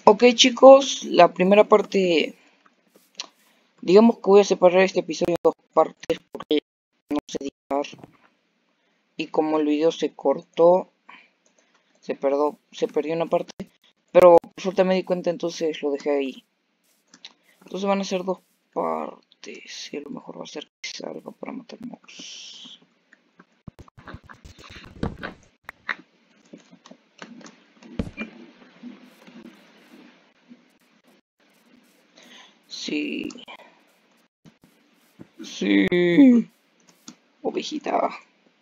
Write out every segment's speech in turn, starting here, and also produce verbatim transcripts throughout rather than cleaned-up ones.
Ok chicos, la primera parte, digamos que voy a separar este episodio en dos partes porque no sé editar y como el video se cortó, se perdió, se perdió una parte, pero por suerte me di cuenta, entonces lo dejé ahí. Entonces van a ser dos partes y a lo mejor va a ser que salga para matar mobs. Sí. Sí. Ovejita.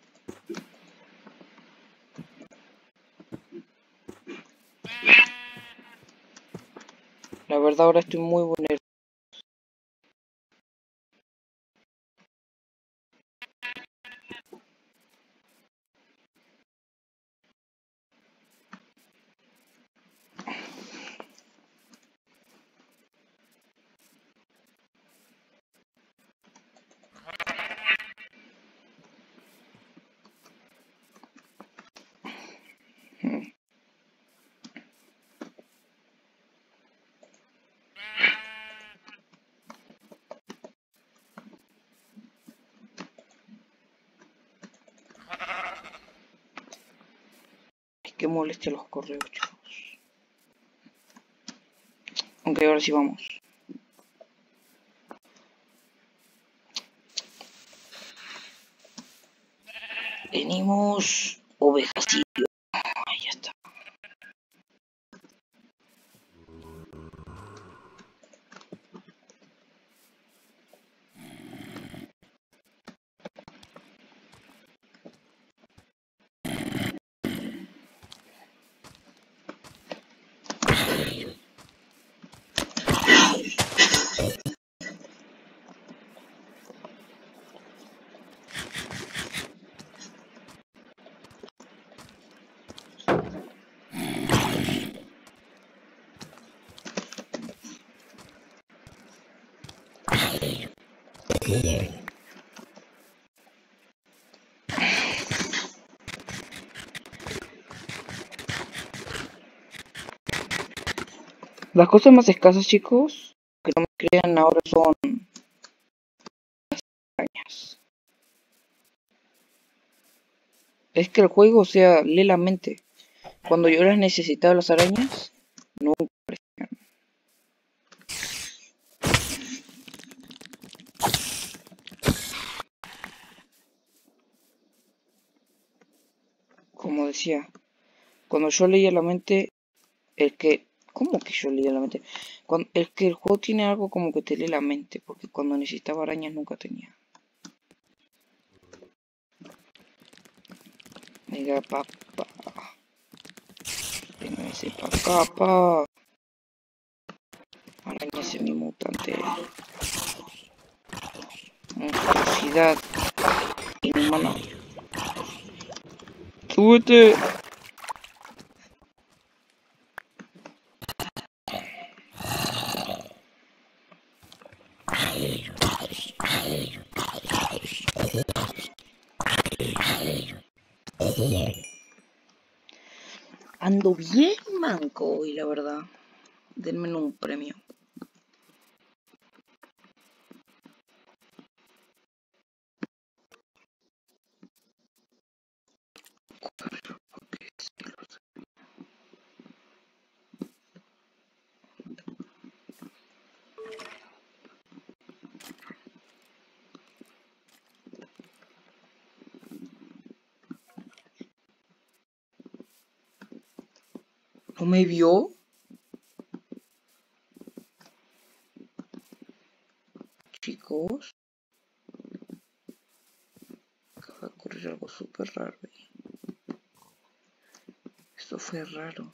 La verdad ahora estoy muy vulnerable. Que moleste los correos, chicos. Aunque ahora sí vamos. Venimos ovejacillo. Ahí ya está. Las cosas más escasas, chicos, que no me crean ahora son arañas. Es que el juego, o sea, lee la mente. Cuando yo las necesitaba las arañas, nunca aparecían. Como decía, cuando yo leía la mente, el que... ¿Cómo que yo leía la mente? Cuando, el que el juego tiene algo como que te lee la mente, porque cuando necesitaba arañas nunca tenía. Venga, papá. Véngase pa' acá, pa. Araña semimutante. Monstruosidad inhumana. ¡Súbete! Ando bien manco hoy, la verdad. Denme un premio. ¿No me vio? Chicos. Acaba de ocurrir algo súper raro ahí. Esto fue raro.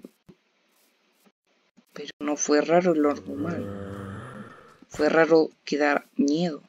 Pero no fue raro lo normal. Fue raro que da miedo.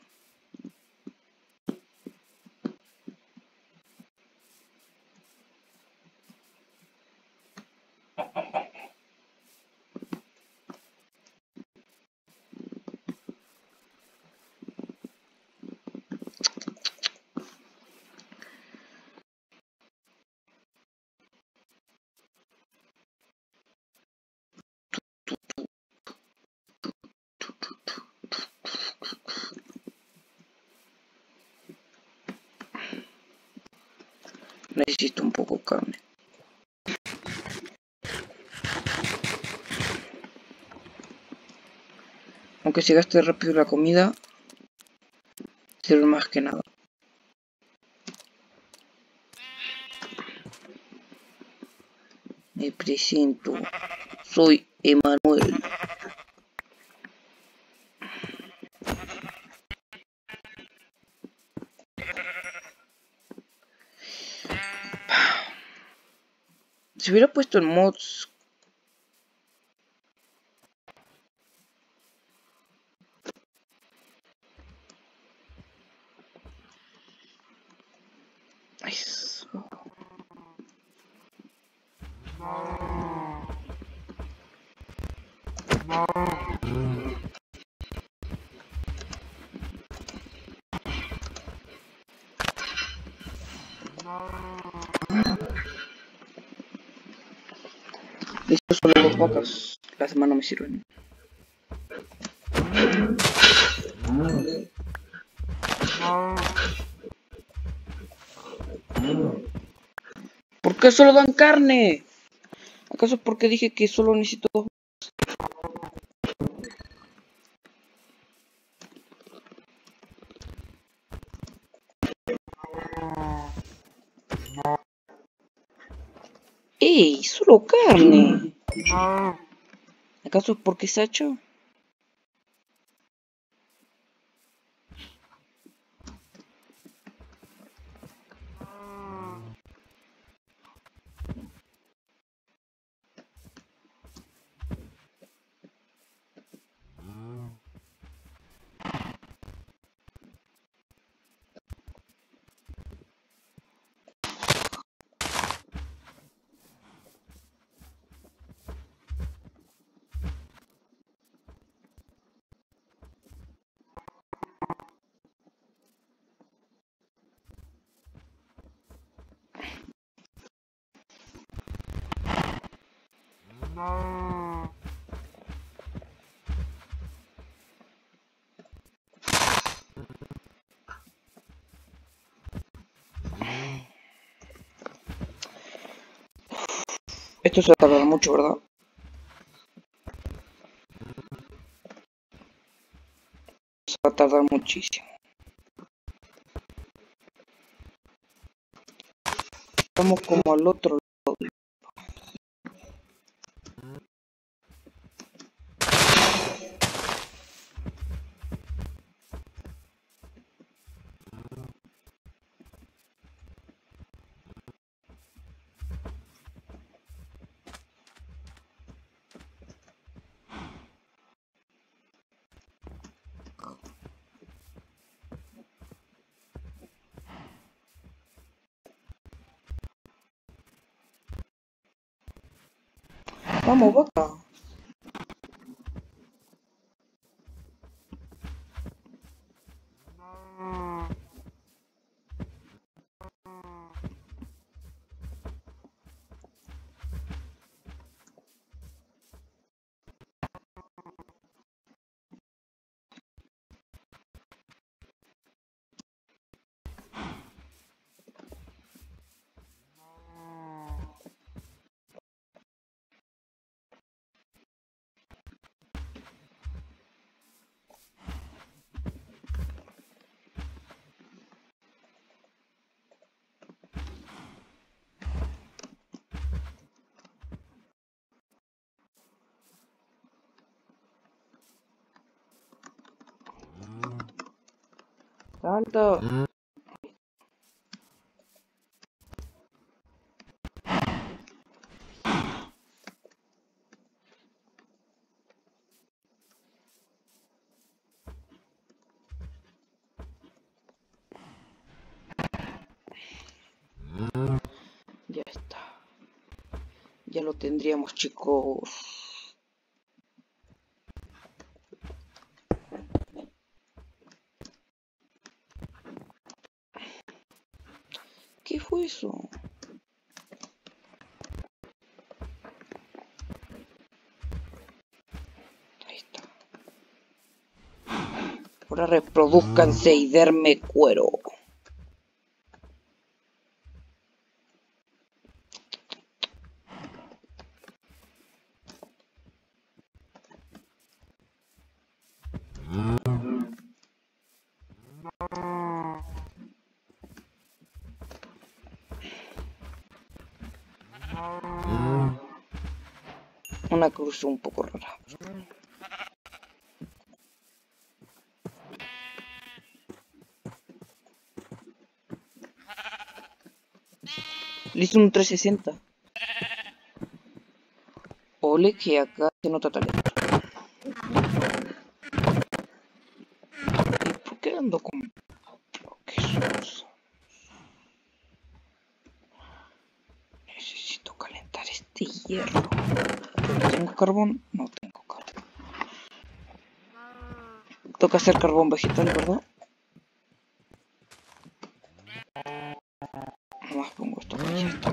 Necesito un poco de carne. Aunque se gaste rápido la comida, sirve más que nada. Me presento. Soy Emanuel. Si hubiera puesto en mods... Eso. Listo, solo dos vacas. Las demás no me sirven. ¿Por qué solo dan carne? ¿Acaso porque dije que solo necesito dos? ¡Ey! ¡Solo carne! ¿Acaso porque se ha hecho? Esto se va a tardar mucho, ¿verdad? Se va a tardar muchísimo. Estamos como al otro lado. Vamos, vaca. Salta. Ya está. Ya lo tendríamos, chicos. ¿Qué fue eso? Ahí está. Ahora reproduzcanse y derme cuero. Una cruz un poco rara. Le hice un trescientos sesenta. Ole que acá se nota talento. ¿Y por qué ando con bloques? Necesito calentar este hierro. ¿Tengo carbón? No tengo carbón. Toca hacer carbón vegetal, ¿verdad? Nomás pongo esto para ya está.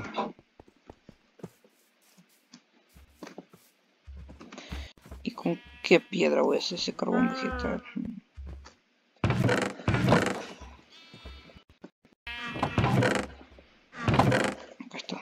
¿Y con qué piedra voy a hacer ese carbón vegetal? Acá está.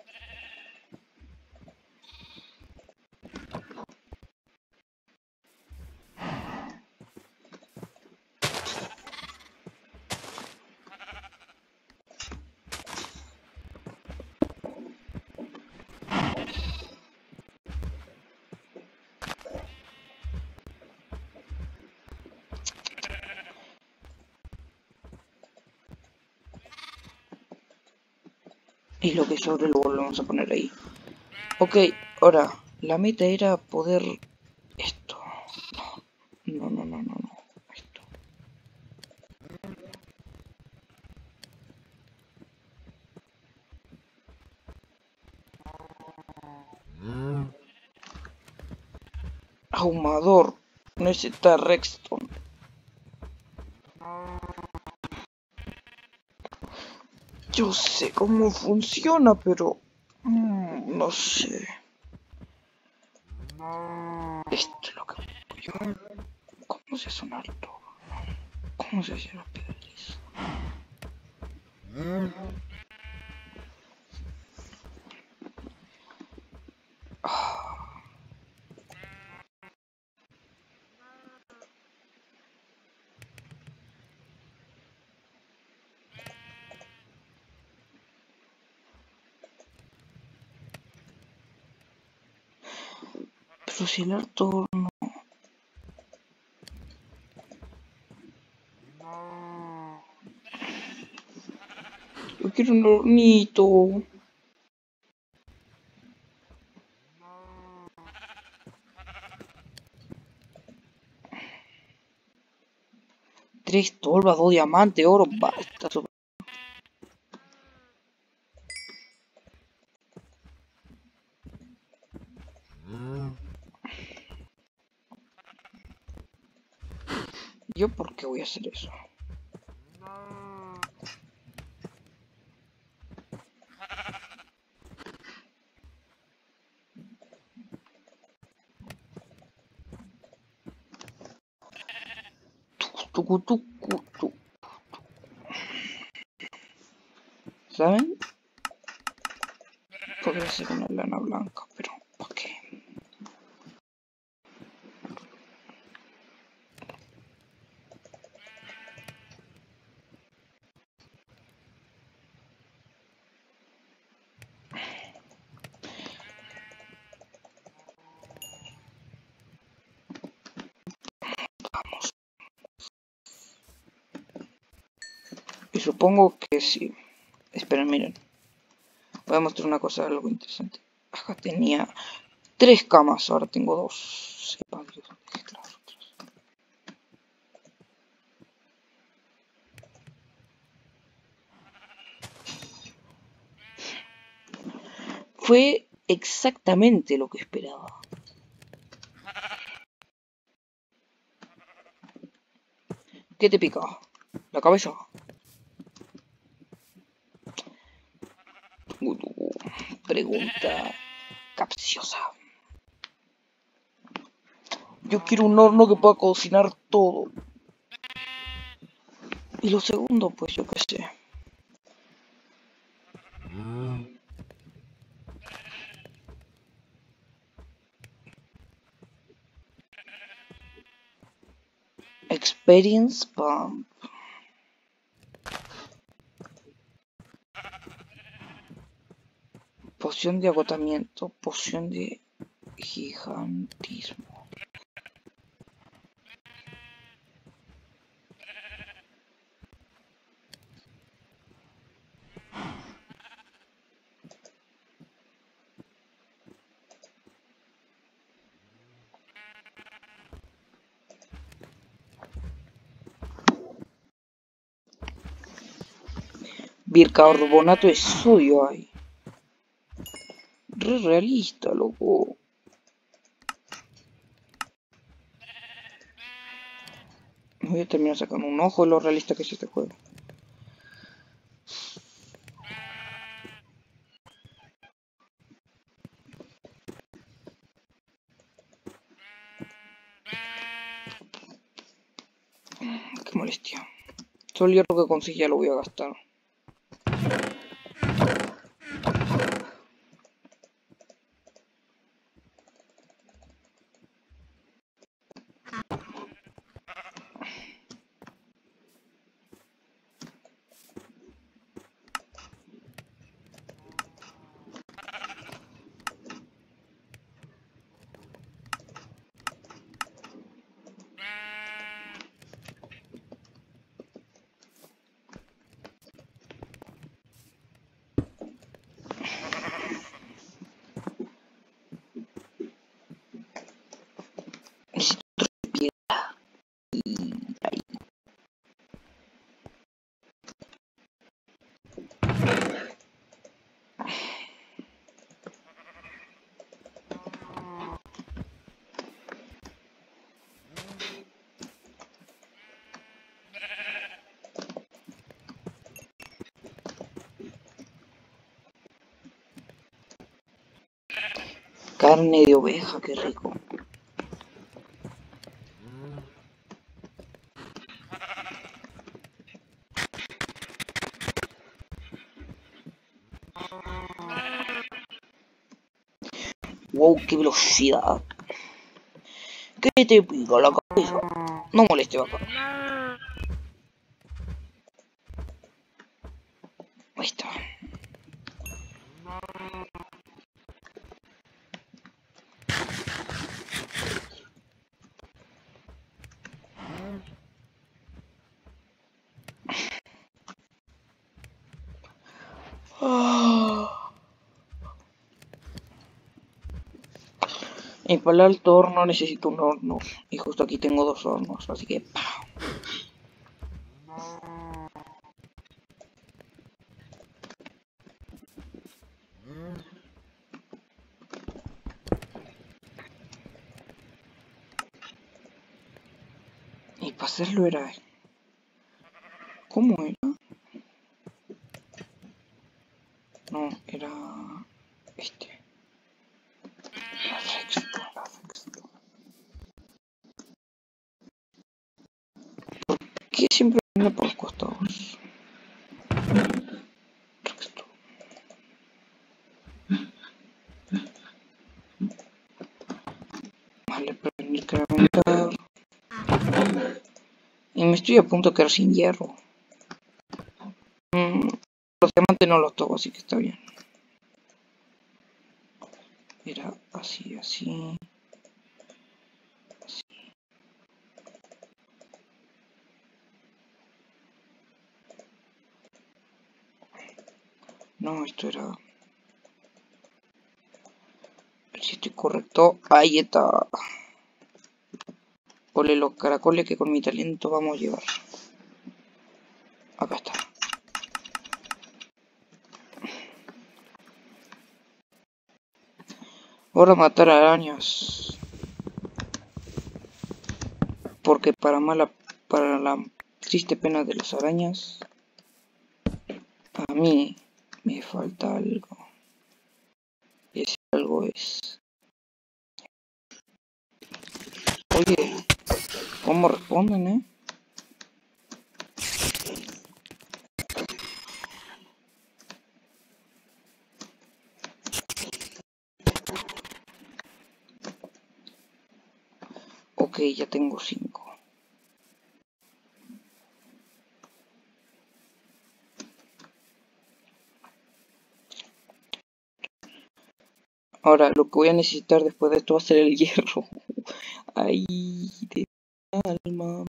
Y lo que sobre lo volvemos a poner ahí. Ok, ahora, la meta era poder... Esto. No, no, no, no, no. Esto. Ahumador. Necesita redstone. Yo sé cómo funciona, pero... Mmm, no sé. Esto es lo que busco yo. ¿Cómo se hace un alto? ¿Cómo se hace la piedra lisa? Ah. Pero si el alto no... Yo quiero un hornito. Tres tolvas, dos diamantes, oro, basta. ¿Yo por qué voy a hacer eso? Tucu, tucu, tucu. ¿Saben? Podría ser una lana blanca, pero ¿para qué? Vamos. Y supongo que sí. Esperen, miren. Voy a mostrar una cosa algo interesante. Acá tenía tres camas, ahora tengo dos. Sepa Dios dónde dejé las otras. Fue exactamente lo que esperaba. ¿Qué te pica? ¿La cabeza? Uh, pregunta capciosa. Yo quiero un horno que pueda cocinar todo. Y lo segundo, pues yo qué sé. Experience Pump. Poción de agotamiento, poción de gigantismo. Bicarbonato de sodio hay. Re realista, loco. Voy a terminar sacando un ojo de lo realista que es este juego. Qué molestia. Todo el hierro que conseguí ya lo voy a gastar. Carne de oveja, qué rico. Wow, qué velocidad. ¿Qué te pica la cabeza? No moleste, vaca. Ahí está. Y para el alto horno necesito un horno. Y justo aquí tengo dos hornos, así que... ¡pau! Y para hacerlo era... ¿Cómo era? No, era... Este. La sexta, la sexta. ¿Qué siempre viene por los costados? Sexto. Vale, pero incrementar. Y me estoy a punto de quedar sin hierro. Mm, los diamantes no los toco, así que está bien. Era así, así. Así. No, esto era... A ver si estoy correcto. Ahí está. Ole los caracoles que con mi talento vamos a llevar. Acá está. Ahora matar arañas. Porque para mala, para la triste pena de las arañas, a mí me falta algo. Y ese algo es... Oye, ¿cómo responden, eh? Ok, ya tengo cinco. Ahora, lo que voy a necesitar después de esto va a ser el hierro. Ay, de alma.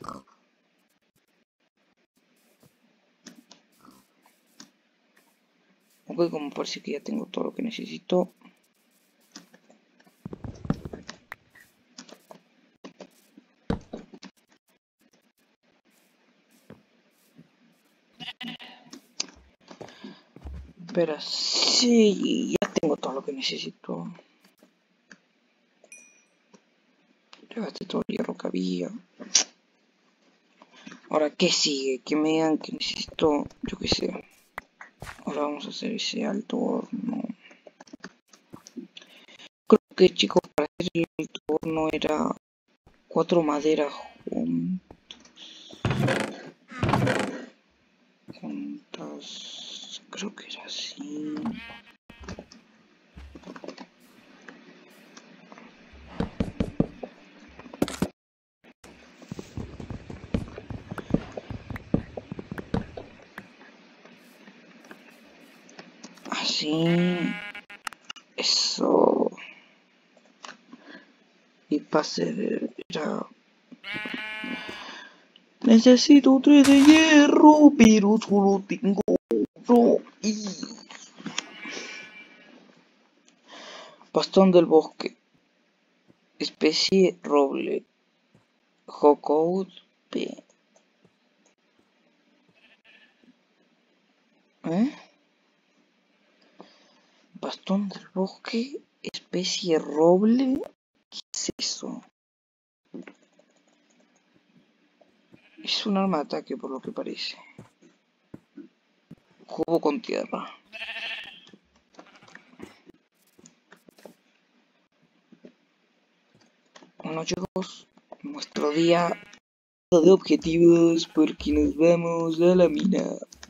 Ok, como parece que ya tengo todo lo que necesito. Espera, sí, ya tengo todo lo que necesito. Ya gasté todo el hierro que había. Ahora, ¿qué sigue? Que me digan que necesito, yo qué sé. Ahora vamos a hacer ese alto horno. Creo que, chicos, para hacer el alto horno era cuatro maderas juntas. Juntas. Creo que era así. Así. Eso. Y para hacer era... Necesito tres de hierro, pero solo tengo oro y... Bastón del bosque. Especie roble. Jocoud P. ¿Eh? Bastón del bosque. Especie roble. ¿Qué es eso? Es un arma de ataque por lo que parece. Cubo con tierra. Bueno, chicos, nuestro día de objetivos porque nos vamos a la mina.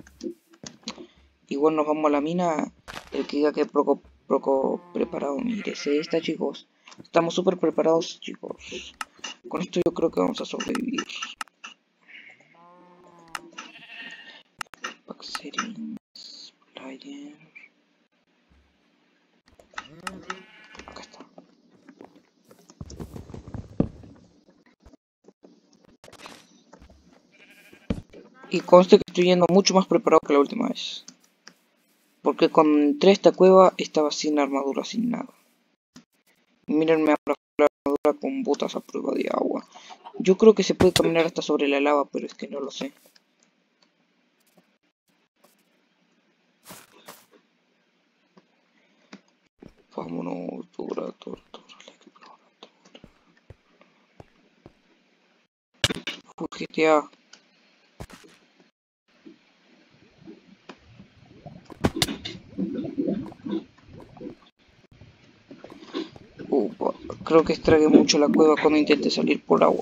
Igual nos vamos a la mina. El que diga que poco, poco preparado, mire, se está, chicos. Estamos súper preparados, chicos. Con esto yo creo que vamos a sobrevivir. Pack settings, player. Acá está. Y conste que estoy yendo mucho más preparado que la última vez. Porque cuando entré a esta cueva estaba sin armadura, sin nada. Mírenme ahora la armadura con botas a prueba de agua. Yo creo que se puede caminar hasta sobre la lava, pero es que no lo sé. Vámonos, dura, dura, dura, Full G T A. Upa, creo que estragué mucho la cueva cuando intenté salir por agua.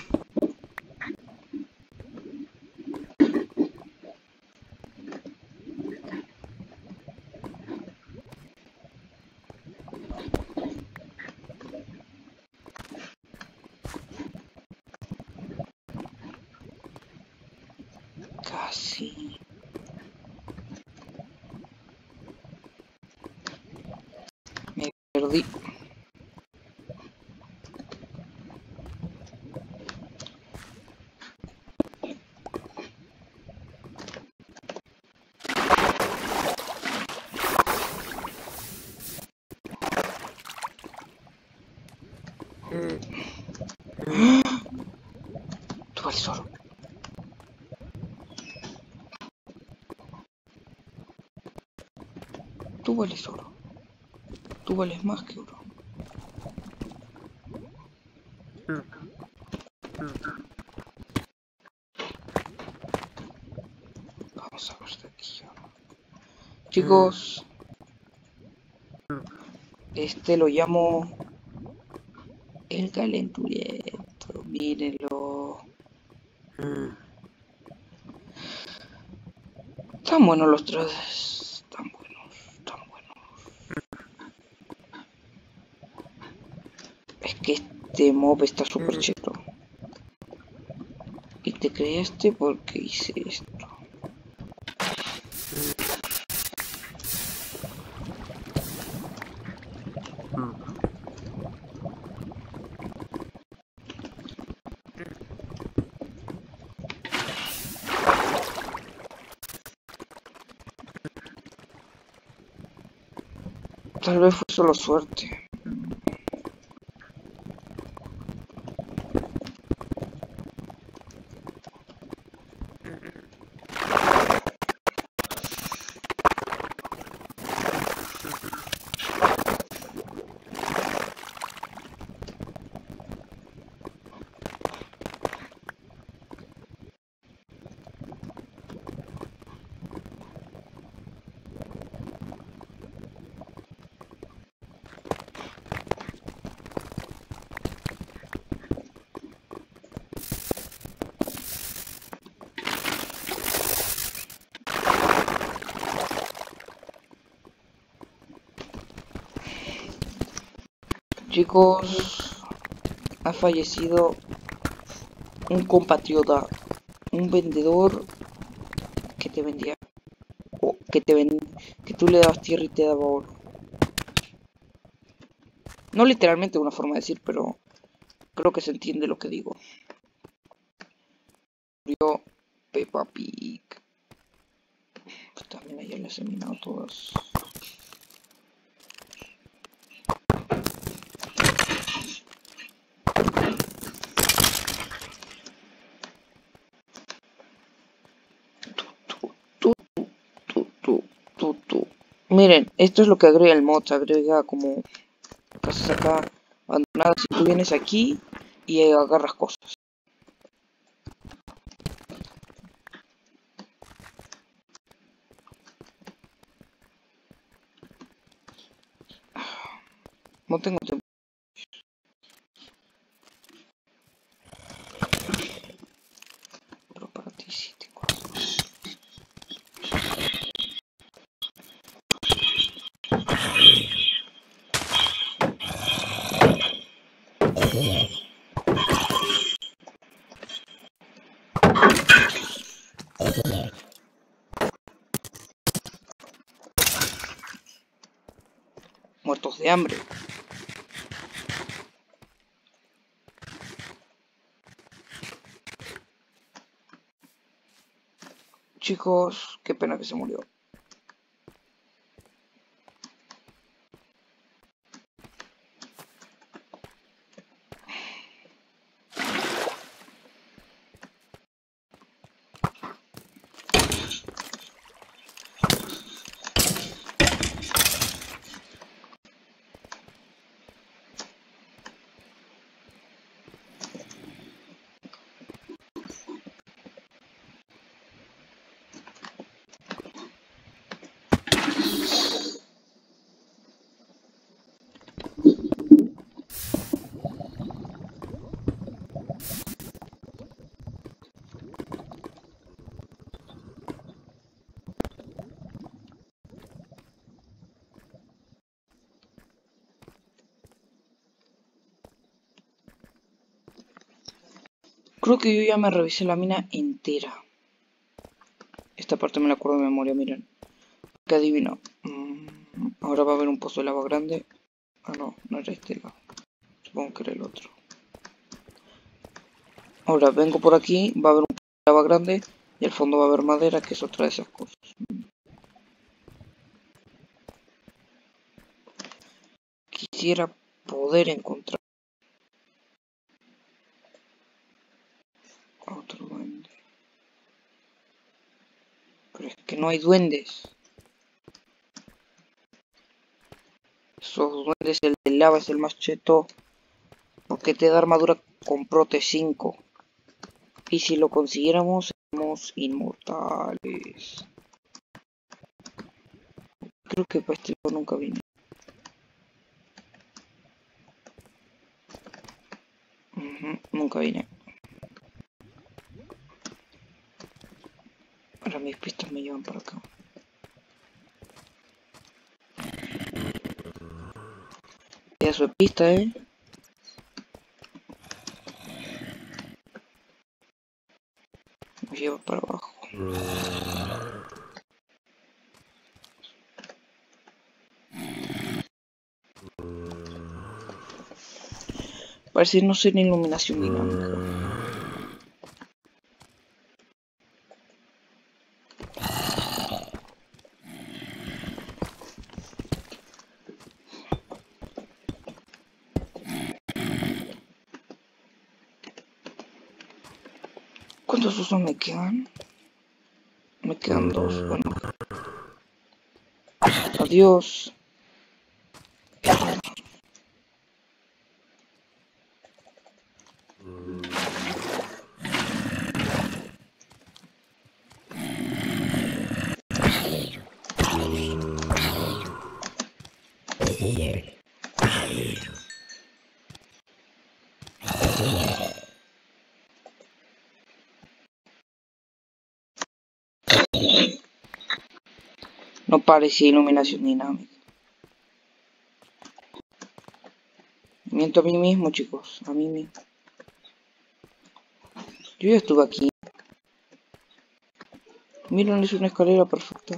Casi. Me perdí. Tú vales oro. Tú vales oro. Tú vales más que oro. Vamos a ver de aquí. Chicos, este lo llamo el calenturiento. Mírenlo. Tan buenos los tres. Tan buenos, tan buenos. Es que este mob está súper cheto. Y te creaste porque hice esto. Tal vez fue solo suerte. Chicos, ha fallecido un compatriota, un vendedor que te vendía, o que te ven, que tú le dabas tierra y te daba oro. No literalmente una forma de decir, pero creo que se entiende lo que digo. Murió Peppa Pig. Pues también ayer les he minado todas. Miren, esto es lo que agrega el mod, agrega como casas acá abandonadas y tú vienes aquí y agarras cosas. No tengo tiempo. Pero para ti sí tengo. Muertos de hambre. Chicos, qué pena que se murió. Creo que yo ya me revisé la mina entera. Esta parte me la acuerdo de memoria, miren. ¿Qué adivino? Mm, ahora va a haber un pozo de lava grande. Ah, no, no era este lado. Supongo que era el otro. Ahora vengo por aquí, va a haber un pozo de lava grande y al fondo va a haber madera, que es otra de esas cosas. Quisiera poder encontrar otro duende. Pero es que no hay duendes. Esos duendes, el de lava es el más cheto. Porque te da armadura con prote cinco. Y si lo consiguiéramos, seríamos inmortales. Creo que para este lado nunca vine. Uh-huh, nunca vine. Ahora mis pistas me llevan para acá. Ya su pista, eh. Me lleva para abajo. Parece no ser iluminación dinámica. ¿Cuántos usos me quedan? Me quedan dos, bueno. Adiós. No parecía iluminación dinámica. Miento a mí mismo, chicos, a mí mismo. Yo ya estuve aquí. Miren, es una escalera perfecta.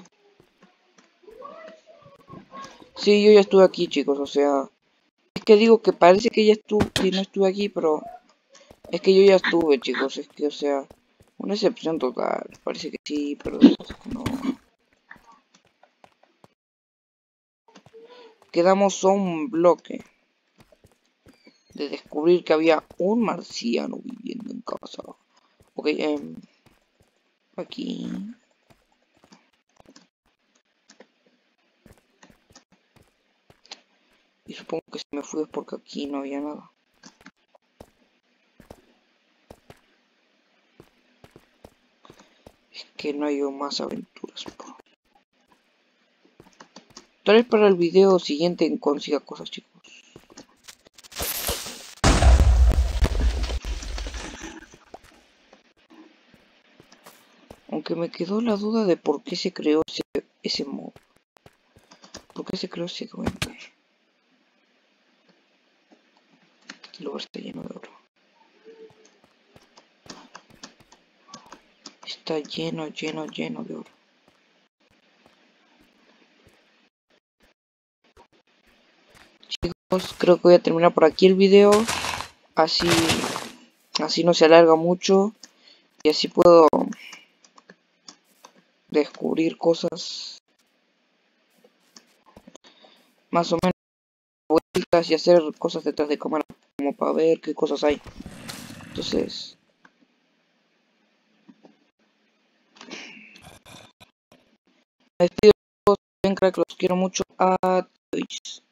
Sí, yo ya estuve aquí, chicos, o sea... Es que digo que parece que ya estuve, que no estuve aquí, pero... Es que yo ya estuve, chicos, es que, o sea... Una excepción total. Parece que sí, pero no. Quedamos a un bloque de descubrir que había un marciano viviendo en casa. Ok, eh, aquí... Y supongo que si me fui es porque aquí no había nada. Es que no hay más aventuras. Bro. Tal vez para el video siguiente consiga cosas, chicos. Aunque me quedó la duda de por qué se creó ese, ese mob. ¿Por qué se creó ese duende? El lugar está lleno de oro. Está lleno, lleno, lleno de oro. Chicos, creo que voy a terminar por aquí el video. Así, así no se alarga mucho. Y así puedo descubrir cosas más o menos vueltas y hacer cosas detrás de cámara como para ver qué cosas hay. Entonces, me despido, bien crack, los quiero mucho. Adiós.